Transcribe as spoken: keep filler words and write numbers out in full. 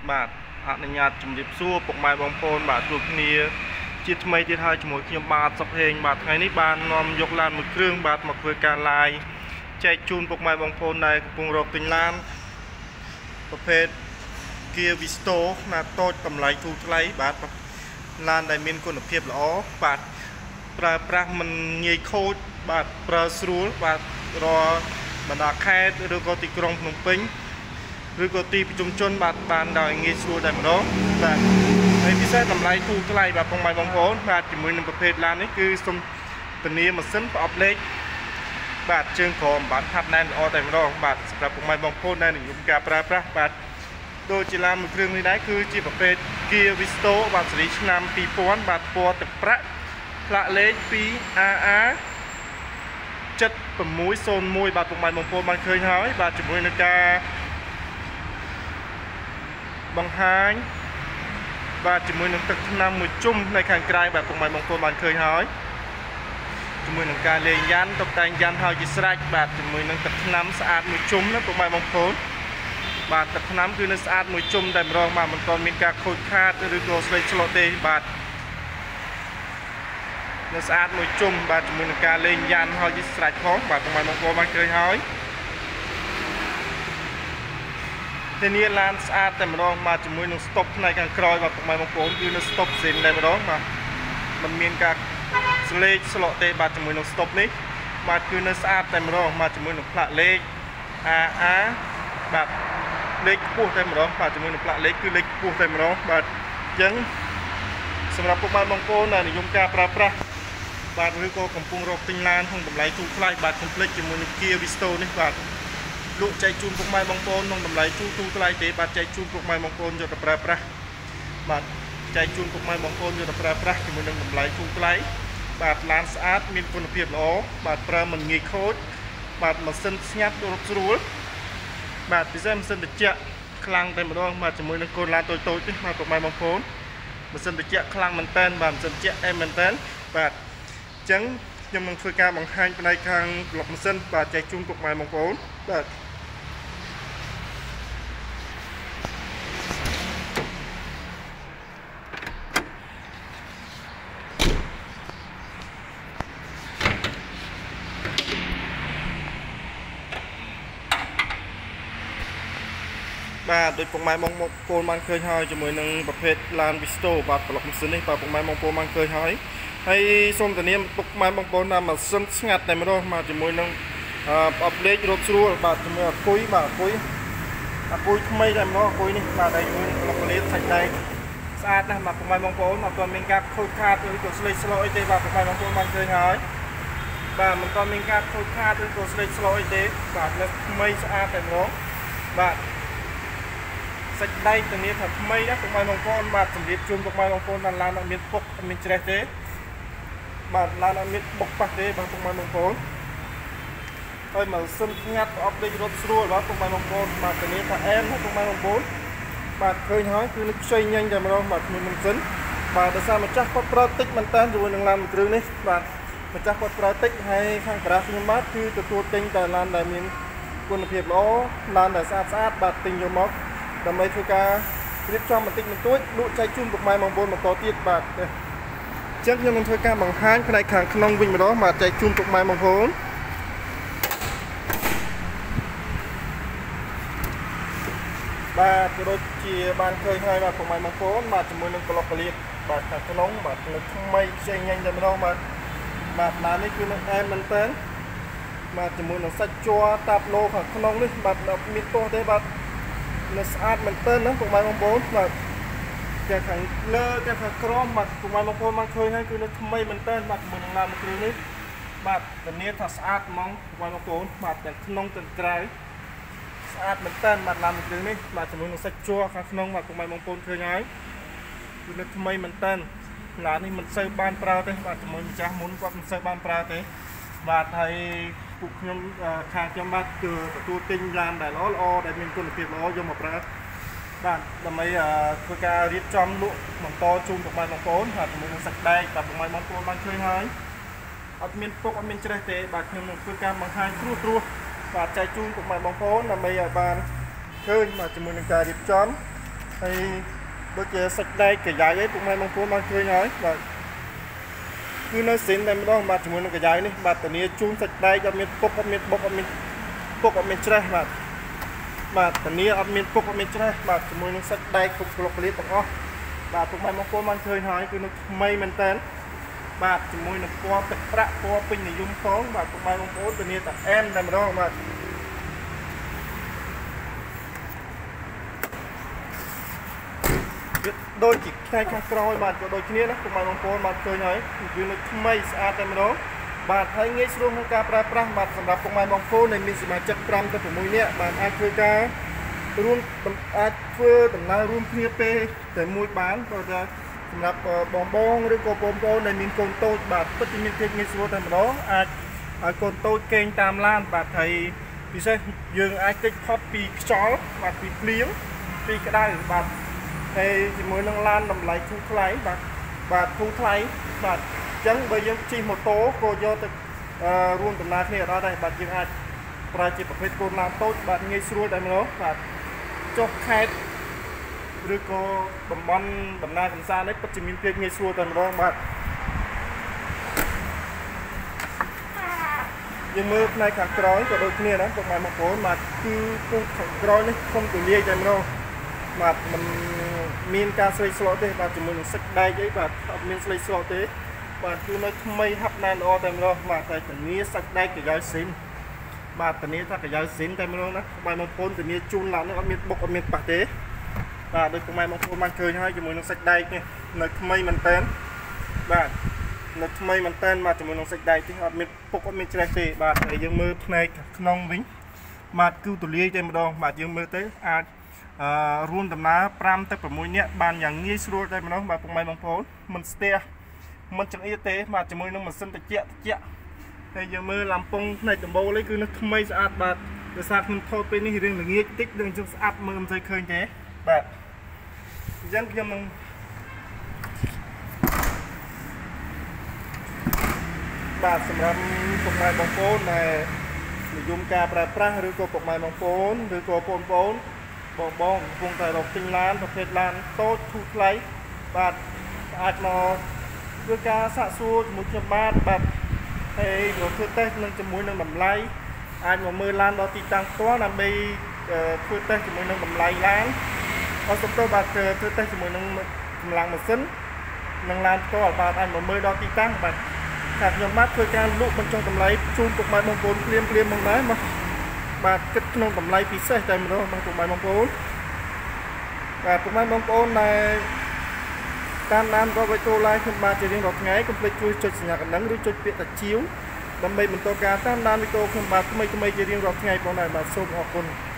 បាទអនុញ្ញាតជំរាបសួរពុកម៉ែបងប្អូនបាទគ្រប់គ្នាជាថ្មីទៀតហើយជាមួយខ្ញុំបាទសុកហេងបាទថ្ងៃនេះបាននាំយកឡានមួយគ្រឿងបាទមកធ្វើការ live ចែកជូនពុកម៉ែបងប្អូនដែលកំពុងរកទិញឡានប្រភេទ Kia Visto ណាតូចតម្លៃធូរថ្លៃបាទឡានដែលមានគុណភាពល្អបាទប្រើប្រាស់មិនងាយខូចបាទប្រើស្រួលបាទរបណ្ដាខេត្តឬក៏ទីក្រុងភ្នំពេញឬក៏ទីប្រជុំជនបាទបានដោយងាយស្រួលតែម្ដងបាទហើយពិសេសតម្លៃធូរថ្លៃបាទពុកម៉ែបងប្អូនបាទជាមួយនឹងប្រភេទឡាននេះគឺសូមធានាម៉ាស៊ីនប្រអប់លេខបាទជើងក្រោមបាទហាត់ណែនល្អតែម្ដងបាទសម្រាប់ពុកម៉ែបងប្អូនដែលនិយមការប្រើប្រាស់បាទដូចជាឡានមួយគ្រឿងនេះដែរគឺជាប្រភេទ Kia Visto បាទស៊េរីឆ្នាំពីរពាន់បាទពណ៌ទឹកប្រាក់ផ្លាកលេខ two A A เจ็ดหกศูนย์หนึ่งបាទពុកម៉ែបងប្អូនបានឃើញហើយបាទជាមួយនឹងការបង្ហាញបាទជាមួយនឹងទឹកថ្នាំមួយជុំនៅខាងក្រៅបាទពុកម៉ែបងប្អូនបានឃើញហើយជាមួយនឹងការលេងយ៉ាន់តុបតែងយ៉ាន់ហើយជាស្រេចបាទជាមួយនឹងទឹកថ្នាំស្អាតមួយជុំណាពុកម៉ែបងប្អូនបាទទឹកថ្នាំគឺនៅស្អាតមួយជុំតែម្ដងបាទមិនទាន់មានការខូចខាតឬក៏ស្លេកស្លុតទេបាទនៅស្អាតមួយជុំបាទជាមួយនឹងការលេងយ៉ាន់ហើយជាស្រេចផងបាទពុកម៉ែបងប្អូនបានឃើញហើយធានាឡានស្អាតតែម្ដងបាទជាមួយនឹងស្តុបផ្នែកខាងក្រោយបាទពុកម៉ែបងប្អូនគឺនៅស្តុបសិនតែម្ដងបាទមិនមានការស្លេកស្លុតទេបាទជាមួយនឹងស្តុបនេះបាទគឺនៅស្អាតតែម្ដងបាទជាមួយនឹងផ្លាកលេខ A A បាទលេខខ្ពស់តែម្ដងបាទជាមួយនឹងផ្លាកលេខគឺលេខខ្ពស់តែម្ដងបាទអញ្ចឹងសម្រាប់ពុកម៉ែបងប្អូនដែលនិយមការប្រើប្រាស់បាទឬក៏កំពុងរកទិញឡានក្នុងតម្លៃធូរថ្លៃបាទកុំភ្លេចជាមួយនឹង Kia Visto នេះបាទលក់ចែកជូនពុកម៉ែបងប្អូនក្នុងតម្លៃធូរថ្លៃទេបាទចែកជូនពុកម៉ែបងប្អូនយកទៅប្រើប្រាស់បាទចែកជូនពុកម៉ែបងប្អូនយកទៅប្រើប្រាស់ជាមួយនឹងតម្លៃធូរថ្លៃបាទឡានស្អាតមានគុណភាពល្អបាទប្រើមិនងាយខូចបាទម៉ាស៊ីនស្ងាត់រត់ស្រួលបាទពិសេសម៉ាស៊ីនត្រជាក់ខ្លាំងតែម្ដងបាទជាមួយនឹងកូនឡានតូចតូចនេះបាទពុកម៉ែបងប្អូនម៉ាស៊ីនត្រជាក់ខ្លាំងមែនតើបាទម៉ាស៊ីនត្រជាក់អែមមែនតើបាទអញ្ចឹងខ្ញុំនឹងធ្វើការបង្ហាញផ្នែកខាងប្លុកម៉ាស៊ីនបាទចែកជូនពុកម៉ែបងប្អូនបាទបាទដោយពុកម៉ែបងប្អូនបានឃើញហើយជាមួយនឹងប្រភេទឡាន Visto បាទប្លុកម៉ាស៊ីននេះបាទពុកម៉ែបងប្អូនបានឃើញហើយហើយសូមធានាពុកម៉ែបងប្អូនថាម៉ាស៊ីនស្ងាត់តែម្ដងបាទជាមួយនឹងប្រអប់លេខរត់ស្រួលបាទជាមួយអាគុយបាទអាគុយអាគុយថ្មីតែម្ដងអាគុយនេះបាទហើយជាមួយប្លុកលេខសាច់ដែកស្អាតណាស់បាទពុកម៉ែបងប្អូនអត់ទាន់មានការខូចខាតឬក៏ស្លេកស្លោអីទេបាទពុកម៉ែបងប្អូនបានឃើញហើយបាទមិនទាន់មានការខូចខាតឬក៏ស្លេកស្លោអីទេបាទនៅថ្មីស្អាតតែម្ដងបាទសាច់ដែកធានាថាថ្មីណាពុកម៉ែបងប្អូនបាទសម្រាប់ជូនពុកម៉ែបងប្អូនបានឡានអត់មានពុកអត់មានច្រេះទេបាទឡានអត់មានបុកប៉ះទេបាទពុកម៉ែបងប្អូនហើយម៉ាស៊ីនស្ងាត់ប្រអប់លេខរត់ស្រួលបាទពុកម៉ែបងប្អូនបាទធានាថាអែមណាពុកម៉ែបងប្អូនបាទឃើញហើយគឺនឹងខ្ចីញញតែម្ដងបាទមានម៉ាស៊ីនបាទដោយសារម្ចាស់គាត់ប្រើតិចមែនតើជាមួយនឹងឡានមួយគ្រឿងនេះបាទម្ចាស់គាត់ប្រើតិចហើយខាងក្រាស់ខ្ញុំបាទគឺទទួលទិញតែឡានដែលមានគុណភាពល្អឡានដែលស្អាតស្អាតបាទទិញយកមកដើម្បីធ្វើការរៀបចំបន្តិចបន្តួចលក់ចែកជូនពុកម៉ែបងប្អូនបន្តទៀតបាទអញ្ចឹងខ្ញុំនឹងធ្វើការបង្ហាញផ្នែកខាងក្នុងវិញម្ដងបាទចែកជូនពុកម៉ែបងប្អូនបាទដូចជាបានឃើញហើយបាទពុកម៉ែបងប្អូនបាទជាមួយនឹងប្លុកកលៀតបាទខាងក្នុងបាទនៅថ្មីខ្ចីញញតែម្ដងបាទបាទឡាននេះគឺនៅអែមមែនតើបាទជាមួយនឹងសាច់ជ័រតាប់ឡូខាងក្នុងនេះបាទអត់មានទោះទេបាទនៅស្អាតមែនតើណាពុកម៉ែបងប្អូនបាទទាំងខាងលើទាំងខាងក្រោមបាទពុកម៉ែបងប្អូនបានឃើញហើយគឺនៅថ្មីមែនតើបាទជាមួយនឹងឡានមួយគ្រឿងនេះបាទធានាថាស្អាតហ្មងពុកម៉ែបងប្អូនបាទទាំងក្នុងទាំងក្រៅស្អាតមែនតើបាទឡានមួយគ្រឿងនេះបាទជាមួយនឹងសាច់ជ័រខាងក្នុងបាទពុកម៉ែបងប្អូនឃើញហើយគឺនៅថ្មីមែនតើឡាននេះមិនសូវបានប្រើទេបាទជាមួយម្ចាស់មុនគាត់មិនសូវបានប្រើទេបាទហើយពួកខ្ញុំខាងខ្ញុំបាទគឺទទួលទិញឡានដែលល្អល្អដែលមានគុណភាពល្អយកមកប្រើបាទដើម្បីធ្វើការរៀបចំលក់បន្តជូនពុកម៉ែបងប្អូនហើយជាមួយនឹងសាច់ដែកបាទពុកម៉ែបងប្អូនបានឃើញហើយអត់មានពុកអត់មានច្រេះទេបាទខ្ញុំនឹងធ្វើការបង្ហាញត្រួសត្រាសបាទចែកជូនពុកម៉ែបងប្អូនដើម្បីឲ្យបានឃើញបាទជាមួយនឹងការរៀបចំហើយដូចជាសាច់ដែកកាយ៉ៃអីពុកម៉ែបងប្អូនបានឃើញហើយបាទគឺនៅស៊ីនតែម្ដងបាទជាមួយនឹងកាយ៉ៃនេះបាទធានាជូនសាច់ដែកអត់មានពុកអត់មានបុកអត់មានពុកអត់មានច្រេះបាទបាទធានាអត់មានពុកអត់មានច្រេះបាទជាមួយនឹងសាច់ដែកគ្រប់គ្រប់គ្រាទាំងអស់បាទពុកម៉ែបងប្អូនបានឃើញហើយគឺនៅថ្មីមែនតើបាទជាមួយនឹងពណ៌ទឹកប្រាក់ពណ៌ពេញនិយមផងបាទពុកម៉ែបងប្អូនធានាតែអែមតែម្ដងបាទវាដូចជាផ្នែកខាងក្រោយបាទក៏ដូចគ្នាណាពុកម៉ែបងប្អូនបានឃើញហើយវានៅថ្មីស្អាតតែម្ដងបាទហើយងាយស្រួលក្នុងការប្រើប្រាស់បាទសម្រាប់ពុកម៉ែបងប្អូនដែលមានសមាជិកប្រាំទៅ៦នាក់បាទអាចធ្វើការរួមអាចធ្វើដំណើររួមគ្នាពេលតែមួយបានបើថាសម្រាប់បងបងឬក៏បងប្អូនដែលមានកូនតូចបាទពិតជាមានភាពងាយស្រួលតែម្ដងអាចឲ្យកូនតូចគេងតាមឡានបាទហើយពិសេសយើងអាចគេចផុតពីខ្យល់បាទពីភ្លៀងពីក្តៅបាទហើយជាមួយនឹងឡានតម្លៃធូរថ្លៃបាទបាទធូរថ្លៃបាទអញ្ចឹងបើយើងជិះម៉ូតូក៏យកទៅរួមដំណើរគ្នាអត់ដែរបាទយើងអាចប្រើជាប្រភេទកូនឡានតូចបាទងាយស្រួលតែម្ដងបាទចុះខេត្តឬក៏តំបន់ដំណើរកម្សាន្តនេះពិតជាមានភាពងាយស្រួលតែម្ដងបាទយើងមើលផ្នែកខាងក្រោយក៏ដូចគ្នាណាពុកម៉ែបងប្អូនបាទគឺពូជខាងក្រោយនេះធំទូលាយតែម្ដងបាទมันមានការស្លេកស្លុតទេបាទជាមួយនឹងសាច់ដែកអីបាទអត់មានស្លេកស្លុតទេបាទគឺនៅថ្មីហាប់ណែនល្អតែម្ដងបាទតែធានាសាច់ដែកកាយ៉ៅស៊ីនបាទធានាថាកាយ៉ៅស៊ីនតែម្ដងណាបាទបងប្អូនធានាជូនឡាននេះអត់មានបុកអត់មានប៉ះទេបាទដូចពុកម៉ែបងប្អូនបានឃើញហើយជាមួយនឹងសាច់ដែកនេះនៅថ្មីមែនតើបាទនៅថ្មីមែនតើបាទជាមួយនឹងសាច់ដែកនេះអត់មានពុកអត់មានច្រេះទេបាទហើយយើងមើលផ្នែកក្នុងវិញបាទគឺទូលាយតែម្ដងបាទយើងមើលទៅអាចអឺរួមដំណើរប្រាំទៅ៦នាក់បានយ៉ាងងាយស្រួលតែម្ដងបាទពុកម៉ែបងប្អូនមិនស្ទះមិនចង្អៀតទេបាទជាមួយនឹងម៉ាស៊ីនត្រជាក់ត្រជាក់ហើយយើងមើលឡាំពងផ្នែកដំបូលនេះគឺនៅថ្មីស្អាតបាទដោយសារខ្ញុំថតពេលនេះរឿងល្ងាចតិចនឹងជិះស្អាប់មើលមិនសូវឃើញទេបាទអញ្ចឹងខ្ញុំនឹងបាទសម្រាប់ពុកម៉ែបងប្អូនដែលនិយមការប្រើប្រាស់ឬក៏ពុកម៉ែបងប្អូនឬក៏បងប្អូនបងបងកំពុងតែរកទិញឡានប្រភេទឡានតូចធូរថ្លៃបាទអាចមកធ្វើការសាកសួរជាមួយខ្ញុំបាទបាទហើយមកធ្វើតេស្តនឹងជាមួយនឹងតម្លៃអាចមកមើលឡានដល់ទីតាំងផ្ទាល់ដើម្បីធ្វើតេស្តជាមួយនឹងតម្លៃឡានអត់សំទោសបាទធ្វើតេស្តជាមួយនឹងកម្លាំងម៉ាស៊ីននិងឡានផ្ទាល់បាទអាចមកមើលដល់ទីតាំងបាទថាខ្ញុំបាទធ្វើការលក់បញ្ចុះតម្លៃជូនពុកម៉ែបងប្អូនភ្លាមភ្លាមមកដែរមកបាទគិតក្នុងតម្លៃពិសេសតែម្ដងបងពុកម៉ែបងប្អូនបាទពុកម៉ែបងប្អូនដែលតាមដានរកវីដេអូ live ខ្ញុំបាទជារៀងរាល់ថ្ងៃកុំភ្លេចជួយចុចសញ្ញាកណ្ដឹងឬចុចពាក្យតាជាវដើម្បីបន្តការតាមដានវីដេអូខ្ញុំបាទថ្មីៗជារៀងរាល់ថ្ងៃបងដែរបាទសូមអរគុណ